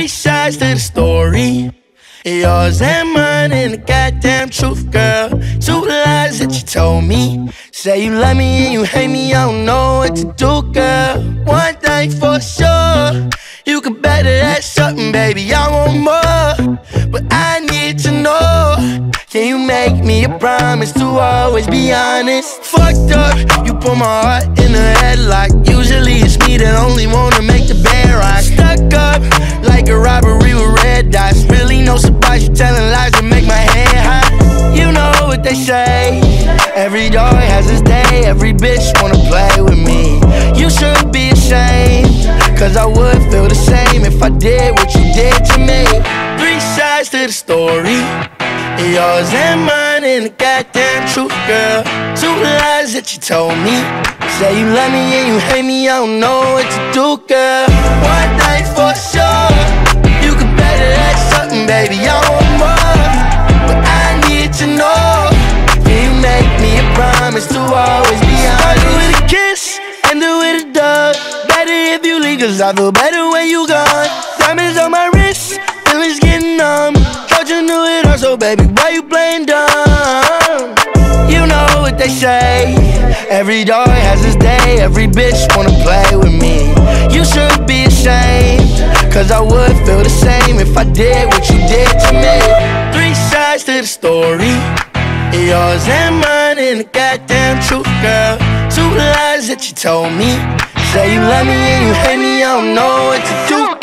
Three sides to the story, yours and mine and the goddamn truth, girl. Two lies that you told me. Say you love me and you hate me, I don't know what to do, girl. One thing for sure, you can bet that something, baby, I want more. But I need to know, can you make me a promise to always be honest? Fucked up, you put my heart in a headlock. Usually it's me that only wanna make the bed rock. Stuck up like a robbery with red dots. Really no surprise, you telling lies to make my head hot. You know what they say, every dog has his day. Every bitch wanna play with me. You should be ashamed, cause I would feel the same if I did what you did to me. Three sides to the story, yours and mine and the goddamn truth, girl. Two lies that you told me. Say you love me and you hate me, I don't know what to do, girl. One thing for sure, you can bet that something, baby, I want more. But I need to know, can you make me a promise to always be honest? Started with a kiss, ended with a dog. Better if you leave, cause I feel better when you gone. Diamonds on my wrist, feelings getting numb. Thought you knew it all, so baby, why you playing dumb? You know what they say, every dog has his day. Every bitch wanna play with me. You should be ashamed, cause I would feel the same if I did what you did to me. Three sides to the story, yours and mine and the goddamn truth, girl. Two lies that you told me. Say you love me and you hate me, I don't know what to do.